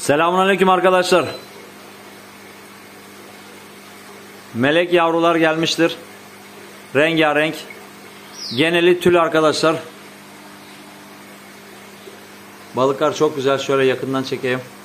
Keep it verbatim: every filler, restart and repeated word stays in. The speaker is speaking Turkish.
Selamünaleyküm arkadaşlar. Melek yavrular gelmiştir. Rengarenk. Geneli tül arkadaşlar. Balıklar çok güzel. Şöyle yakından çekeyim.